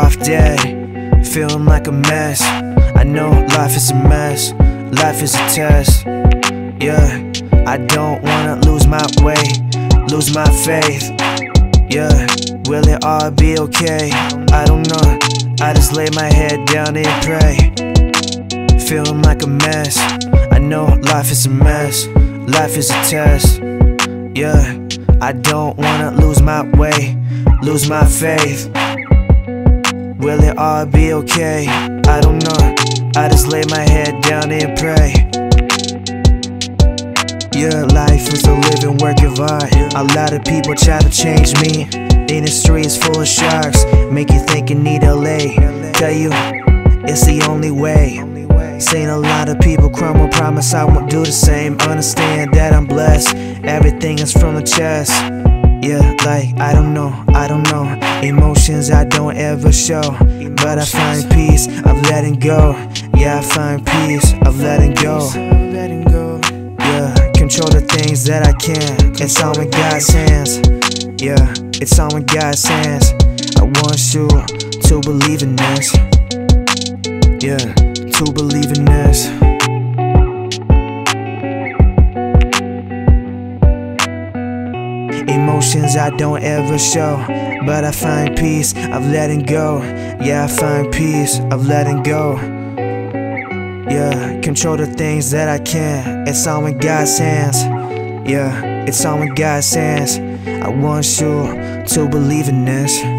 off day, feeling like a mess. I know life is a mess, life is a test. Yeah, I don't wanna lose my way, lose my faith. Yeah, will it all be okay? I don't know, I just lay my head down and pray. Feeling like a mess, I know life is a mess, life is a test. Yeah, I don't wanna lose my way, lose my faith. Will it all be okay? I don't know, I just lay my head down and pray. Yeah, life is a living work of art. A lot of people try to change me. The industry is full of sharks, make you think you need LA. Tell you, it's the only way. Seen a lot of people crumble, promise I won't do the same. Understand that I'm blessed, everything is from the chest. Yeah, like, I don't know, emotions I don't ever show. But I find peace of letting go. Yeah, I find peace of letting go. Yeah, control the things that I can. It's all in God's hands. Yeah, it's all in God's hands. I want you to believe in this. Yeah, to believe in this. Emotions I don't ever show, but I find peace of letting go. Yeah, I find peace of letting go. Yeah, control the things that I can. It's all in God's hands. Yeah, it's all in God's hands. I want you to believe in this.